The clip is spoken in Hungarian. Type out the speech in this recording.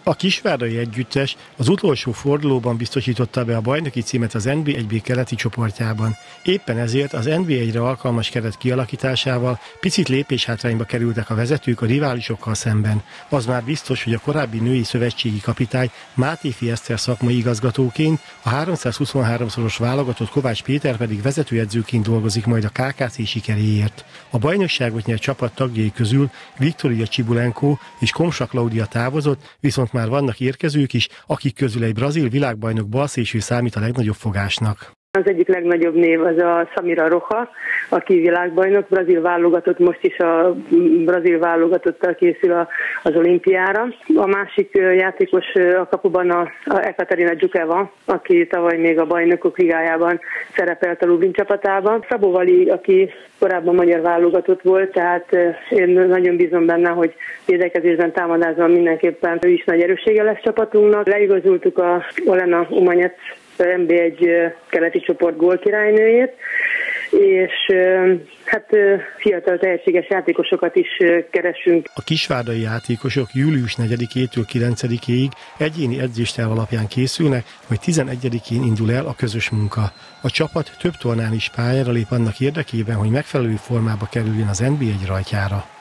A kisvárdai együttes az utolsó fordulóban biztosította be a bajnoki címet az NB1B keleti csoportjában. Éppen ezért az NB1-re alkalmas keret kialakításával picit lépéshátrányba kerültek a vezetők a riválisokkal szemben. Az már biztos, hogy a korábbi női szövetségi kapitány Mátéfi Eszter szakmai igazgatóként, a 323-szoros válogatott Kovács Péter pedig vezetőedzőként dolgozik majd a KKC sikeréért. A bajnokságot nyert csapat tagjai közül Viktoria Csibulenko és Komsa Klaudia távozott, viszont már vannak érkezők is, akik közül egy brazil világbajnok balszélső számít a legnagyobb fogásnak. Az egyik legnagyobb név az a Samira Roja, aki világbajnok, brazil válogatott, most is a brazil válogatottal készül az olimpiára. A másik játékos a kapuban a Ekaterina Dzsukeva, aki tavaly még a bajnokok ligájában szerepelt a Lublin csapatában. Szabó Vali, aki korábban magyar válogatott volt, tehát én nagyon bízom benne, hogy védekezésben, támadásban mindenképpen ő is nagy erőssége lesz csapatunknak. Leigazoltuk a Olena Umanyec NB1 keleti csoport gólkirálynőjét, és hát fiatal tehetséges játékosokat is keresünk. A kisvárdai játékosok július 4-től 9-ig egyéni edzésterv alapján készülnek, majd 11-én indul el a közös munka. A csapat több tornán is pályára lép annak érdekében, hogy megfelelő formába kerüljön az NB1 rajtjára.